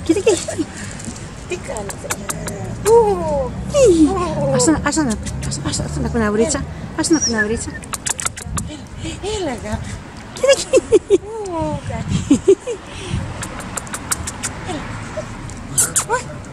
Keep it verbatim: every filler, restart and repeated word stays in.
Κοίτα και. Τι κάνετε? Άσε να κουναβρίτσα. Άσε να κουναβρίτσα. Έλα αγάπη. Κοίτα και. Έλα.